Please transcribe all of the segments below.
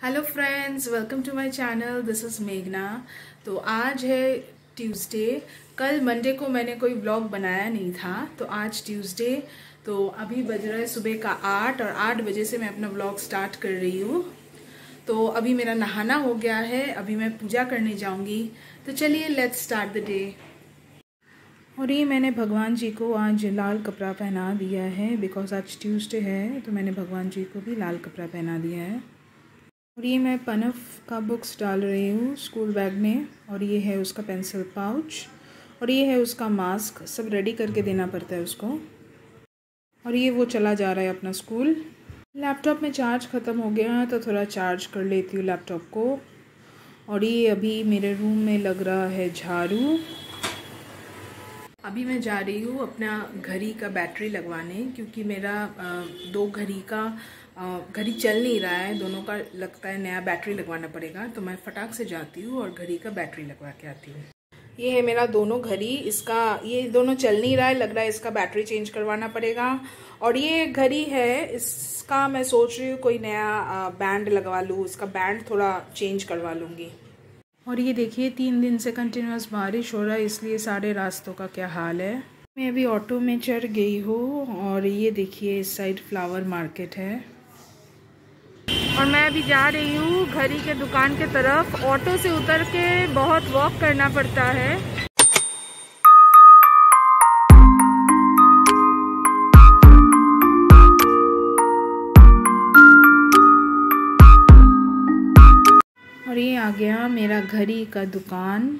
Hello friends, welcome to my channel. This is मेघना। तो आज है ट्यूसडे। कल मंडे को मैंने कोई व्लॉग बनाया नहीं था, तो आज ट्यूसडे। तो अभी बज रहा है सुबह का 8 और 8 बजे से मैं अपना व्लॉग स्टार्ट कर रही हूँ। तो अभी मेरा नहाना हो गया है, अभी मैं पूजा करने जाऊँगी। तो चलिए लेट्स स्टार्ट द डे। और ये मैंने भगवान जी को आज लाल कपड़ा पहना दिया है, बिकॉज आज ट्यूसडे है, तो मैंने भगवान जी को भी लाल कपड़ा पहना दिया है। और ये मैं पनफ का बुक्स डाल रही हूँ स्कूल बैग में, और ये है उसका पेंसिल पाउच, और ये है उसका मास्क। सब रेडी करके देना पड़ता है उसको। और ये वो चला जा रहा है अपना स्कूल। लैपटॉप में चार्ज ख़त्म हो गया है, तो थोड़ा चार्ज कर लेती हूँ लैपटॉप को। और ये अभी मेरे रूम में लग रहा है झाड़ू। अभी मैं जा रही हूँ अपना घड़ी का बैटरी लगवाने, क्योंकि मेरा दो घड़ी चल नहीं रहा है, दोनों का लगता है नया बैटरी लगवाना पड़ेगा। तो मैं फटाक से जाती हूँ और घड़ी का बैटरी लगवा के आती हूँ। ये है मेरा दोनों घड़ी, ये दोनों चल नहीं रहा है, लग रहा है इसका बैटरी चेंज करवाना पड़ेगा। और ये घड़ी है, इसका मैं सोच रही हूँ कोई नया बैंड लगवा लूँ, इसका बैंड थोड़ा चेंज करवा लूँगी। और ये देखिए 3 दिन से कंटिन्यूस बारिश हो रहा है, इसलिए सारे रास्तों का क्या हाल है। मैं अभी ऑटो में चढ़ गई हूँ, और ये देखिए इस साइड फ्लावर मार्केट है। और मैं अभी जा रही हूँ घड़ी के दुकान के तरफ। ऑटो से उतर के बहुत वॉक करना पड़ता है। और ये आ गया मेरा घड़ी का दुकान।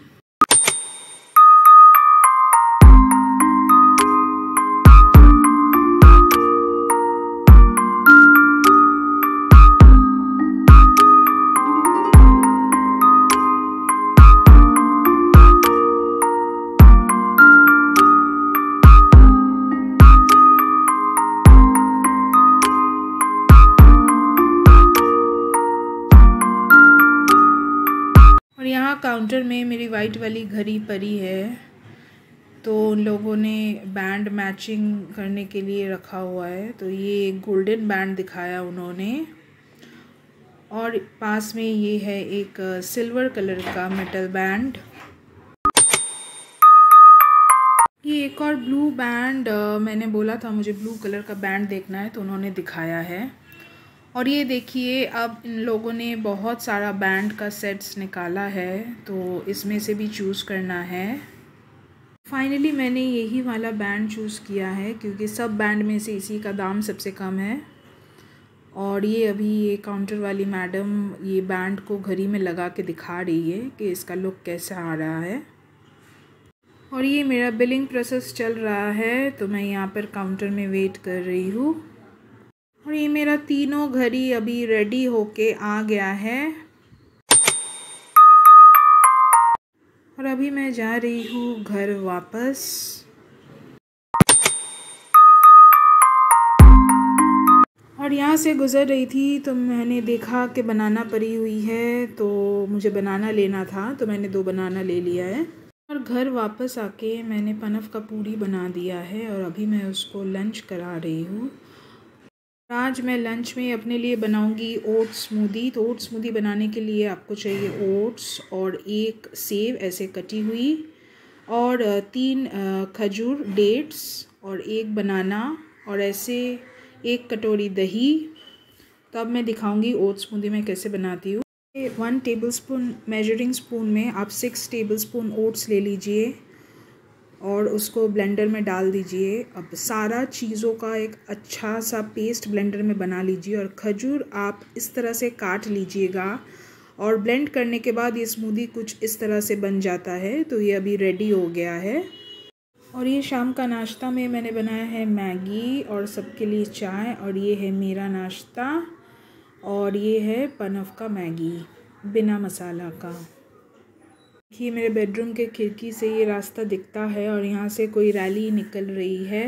और यहाँ काउंटर में मेरी वाइट वाली घड़ी पड़ी है, तो उन लोगों ने बैंड मैचिंग करने के लिए रखा हुआ है। तो ये गोल्डन बैंड दिखाया उन्होंने, और पास में ये है एक सिल्वर कलर का मेटल बैंड। ये एक और ब्लू बैंड, मैंने बोला था मुझे ब्लू कलर का बैंड देखना है, तो उन्होंने दिखाया है। और ये देखिए अब इन लोगों ने बहुत सारा बैंड का सेट्स निकाला है, तो इसमें से भी चूज़ करना है। फाइनली मैंने यही वाला बैंड चूज़ किया है, क्योंकि सब बैंड में से इसी का दाम सबसे कम है। और ये अभी ये काउंटर वाली मैडम ये बैंड को घड़ी में लगा के दिखा रही है कि इसका लुक कैसा आ रहा है। और ये मेरा बिलिंग प्रोसेस चल रहा है, तो मैं यहाँ पर काउंटर में वेट कर रही हूँ। और ये मेरा तीनों घड़ी अभी रेडी होके आ गया है, और अभी मैं जा रही हूँ घर वापस। और यहाँ से गुज़र रही थी, तो मैंने देखा कि बनाना पड़ी हुई है, तो मुझे बनाना लेना था, तो मैंने 2 बनाना ले लिया है। और घर वापस आके मैंने पनफ का पूरी बना दिया है, और अभी मैं उसको लंच करा रही हूँ। आज मैं लंच में अपने लिए बनाऊंगी ओट्स स्मूदी। तो ओट्स स्मूदी बनाने के लिए आपको चाहिए ओट्स, और 1 सेब ऐसे कटी हुई, और 3 खजूर डेट्स, और 1 बनाना, और ऐसे 1 कटोरी दही। तो अब मैं दिखाऊंगी ओट्स स्मूदी मैं कैसे बनाती हूँ। 1 टेबलस्पून मेजरिंग स्पून में आप 6 टेबलस्पून ओट्स ले लीजिए, और उसको ब्लेंडर में डाल दीजिए। अब सारा चीज़ों का एक अच्छा सा पेस्ट ब्लेंडर में बना लीजिए, और खजूर आप इस तरह से काट लीजिएगा, और ब्लेंड करने के बाद ये स्मूदी कुछ इस तरह से बन जाता है। तो ये अभी रेडी हो गया है। और ये शाम का नाश्ता में मैंने बनाया है मैगी, और सबके लिए चाय। और ये है मेरा नाश्ता, और ये है पनफ का मैगी बिना मसाला का। ये मेरे बेडरूम के खिड़की से ये रास्ता दिखता है, और यहाँ से कोई रैली निकल रही है।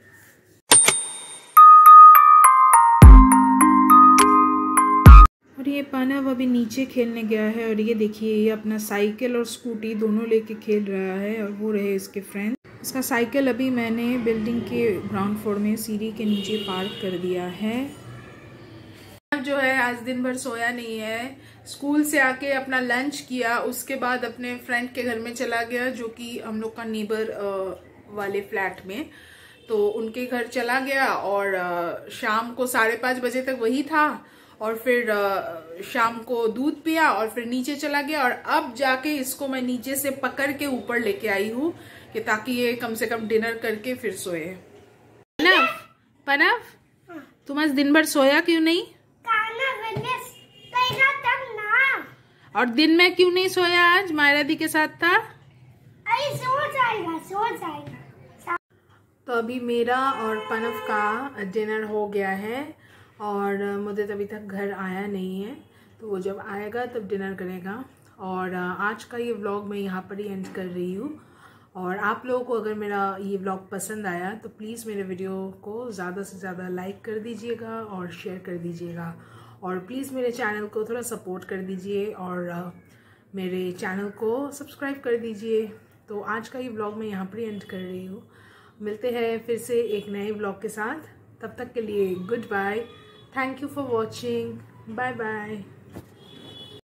और ये पनव अभी नीचे खेलने गया है, और ये देखिए ये अपना साइकिल और स्कूटी दोनों लेके खेल रहा है, और वो रहे इसके फ्रेंड। इसका साइकिल अभी मैंने बिल्डिंग के ग्राउंड फ्लोर में सीढ़ी के नीचे पार्क कर दिया है। जो है आज दिन भर सोया नहीं है। स्कूल से आके अपना लंच किया, उसके बाद अपने फ्रेंड के घर में चला गया जो कि हम लोग का नेबर वाले फ्लैट में, तो उनके घर चला गया और शाम को 5:30 बजे तक वही था और फिर शाम को दूध पिया और फिर नीचे चला गया। और अब जाके इसको मैं नीचे से पकड़ के ऊपर लेके आई हूँ कि ताकि ये कम से कम डिनर करके फिर सोए। पनव तुम आज दिन भर सोया क्यों नहीं? और दिन में क्यों नहीं सोया? आज मायरा दी के साथ था। सो जाएगा। तो अभी मेरा और पनव का डिनर हो गया है और मुझे अभी तक घर आया नहीं है, तो वो जब आएगा तब डिनर करेगा। और आज का ये व्लॉग मैं यहाँ पर ही एंड कर रही हूँ। और आप लोगों को अगर मेरा ये व्लॉग पसंद आया तो प्लीज़ मेरे वीडियो को ज़्यादा से ज़्यादा लाइक कर दीजिएगा और शेयर कर दीजिएगा। और प्लीज़ मेरे चैनल को थोड़ा सपोर्ट कर दीजिए और मेरे चैनल को सब्सक्राइब कर दीजिए। तो आज का ये व्लॉग मैं यहाँ पर ही एंड कर रही हूँ। मिलते हैं फिर से एक नए व्लॉग के साथ, तब तक के लिए good bye. Thank you for watching. Bye bye.